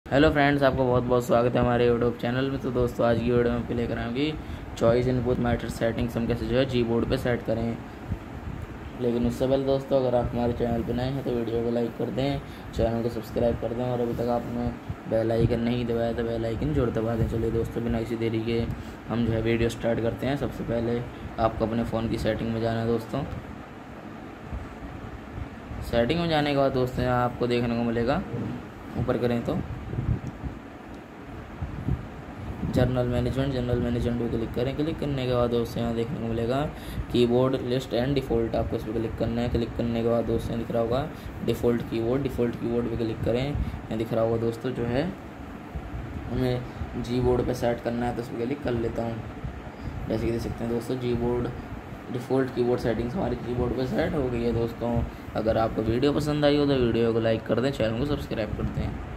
Hello friends, आपका बहुत बहुत स्वागत है हमारे यूट्यूब चैनल में। तो दोस्तों, आज की वीडियो में पे लेकर आएंगे चॉइस इनपुट मैटर सेटिंग्स हम कैसे जो है जी बोर्ड पर सेट करें। लेकिन उससे पहले दोस्तों, अगर आप हमारे चैनल पर नए हैं तो वीडियो को लाइक कर दें, चैनल को सब्सक्राइब कर दें और अभी तक आपने बेल आइकन नहीं दबाया तो बेल आइकन जरूर दबा दें। चलिए दोस्तों, बिना किसी देरी के हम जो है वीडियो स्टार्ट करते हैं। सबसे पहले आपको अपने फ़ोन की सेटिंग में जाना है दोस्तों। सेटिंग में जाने के बाद दोस्तों, यहाँ आपको देखने को मिलेगा, ऊपर करें तो जनरल मैनेजमेंट पे क्लिक करें। क्लिक करने के बाद दोस्तों, यहाँ देखने को मिलेगा कीबोर्ड लिस्ट एंड डिफ़ॉल्ट, आपको इस पर क्लिक करना है। क्लिक करने के बाद दोस्तों, दिख रहा होगा डिफ़ॉल्ट कीबोर्ड पे क्लिक करें। यहाँ दिख रहा होगा दोस्तों, जो है हमें जी बोर्ड पे सेट करना है, तो इस पर क्लिक कर लेता हूँ। जैसे कि देख सकते हैं दोस्तों, Gboard default keyboard settings हमारी कीबोर्ड पे सेट हो गई है दोस्तों। अगर आपको वीडियो पसंद आई हो तो वीडियो को लाइक कर दें, चैनल को सब्सक्राइब कर दें।